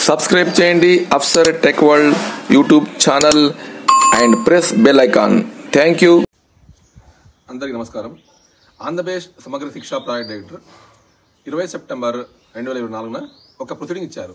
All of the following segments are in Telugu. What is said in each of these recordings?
సబ్స్క్రైబ్ చేయండి Afsar Tech World YouTube channel and press bell icon. Thank you. అందరికీ నమస్కారం. ఆంధ్రప్రదేశ్ సమగ్ర శిక్షా ప్రాజెక్ట్ డైరెక్టర్ 20 సెప్టెంబర్ 2024 ఒక ప్రొసీడింగ్ ఇచ్చారు.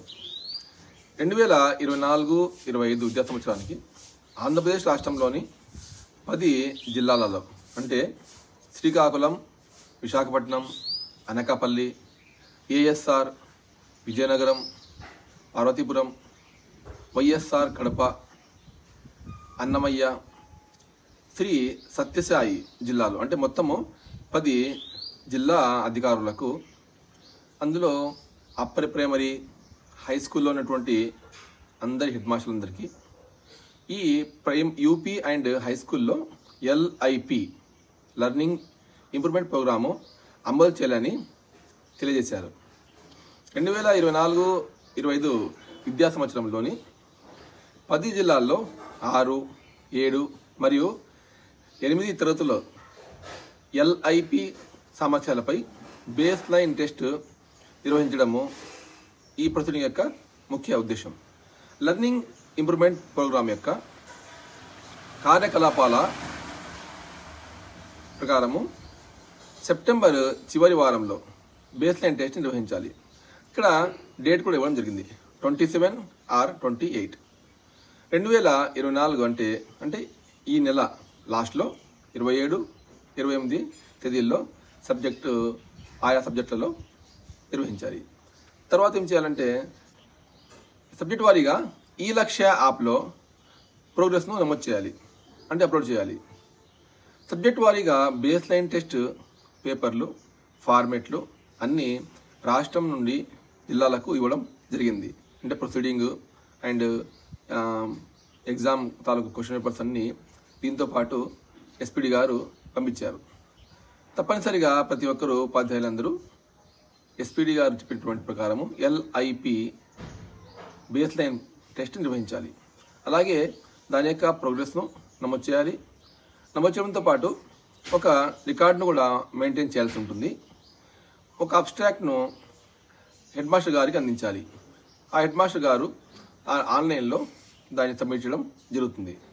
2024-25 విద్యా సంవత్సరానికి ఆంధ్రప్రదేశ్ రాష్ట్రంలోని 10 జిల్లాలలో అంటే శ్రీకాకుళం, విశాఖపట్నం, అనకాపల్లి, ఏఎస్ఆర్, విజయనగరం, పార్వతీపురం, వైఎస్ఆర్ కడప, అన్నమయ్య, శ్రీ సత్యసాయి జిల్లాలు అంటే మొత్తము 10 జిల్లా అధికారులకు, అందులో అప్పర్ ప్రైమరీ, హై స్కూల్లో ఉన్నటువంటి అందరి హెడ్ మాస్టర్లందరికీ ఈ యూపీ అండ్ హై స్కూల్లో ఎల్ఐపి లర్నింగ్ ఇంప్రూవ్మెంట్ ప్రోగ్రాము అమలు చేయాలని తెలియజేశారు. 2024-25 విద్యా సంవత్సరంలోని 10 జిల్లాల్లో 6, 7 మరియు 8 తరగతుల్లో ఎల్ఐపి సామర్థ్యాలపై బేస్ లైన్ టెస్ట్ నిర్వహించడము ఈ ప్రొసీడింగ్ యొక్క ముఖ్య ఉద్దేశం. లర్నింగ్ ఇంప్రూవ్మెంట్ ప్రోగ్రాం యొక్క కార్యకలాపాల ప్రకారము సెప్టెంబర్ చివరి వారంలో బేస్ లైన్ టెస్ట్ నిర్వహించాలి. ఇక్కడ డేట్ కూడా ఇవ్వడం జరిగింది, 27 or 28. 2024 అంటే ఈ నెల లాస్ట్లో 27, 28 తేదీల్లో ఆయా సబ్జెక్టులలో నిర్వహించాలి. తర్వాత ఏం చేయాలంటే సబ్జెక్ట్ వారీగా ఈ లక్ష్య యాప్లో ప్రోగ్రెస్ను నమోదు చేయాలి, అంటే అప్లోడ్ చేయాలి. సబ్జెక్ట్ వారీగా బేస్ లైన్ టెస్ట్ పేపర్లు, ఫార్మేట్లు అన్నీ రాష్ట్రం నుండి జిల్లాలకు ఇవ్వడం జరిగింది. అంటే ప్రొసీడింగ్ అండ్ ఎగ్జామ్ తాలూకు క్వశ్చన్ పేపర్స్ అన్నీ దీంతో పాటు ఎస్పీడి గారు పంపించారు. తప్పనిసరిగా ప్రతి ఒక్కరూ ఉపాధ్యాయులందరూ ఎస్పీడి గారు చెప్పినటువంటి ప్రకారము ఎల్ఐపి బేస్ లైన్ టెస్ట్ నిర్వహించాలి. అలాగే దాని యొక్క ప్రోగ్రెస్ను నమోదు చేయాలి. నమోదు చేయడంతో పాటు ఒక రికార్డును కూడా మెయింటైన్ చేయాల్సి ఉంటుంది. ఒక అబ్స్ట్రాక్ట్ను హెడ్ మాస్టర్ గారికి అందించాలి. ఆ హెడ్ మాస్టర్ గారు ఆన్లైన్లో దాన్ని సబ్మిట్ చేయడం జరుగుతుంది.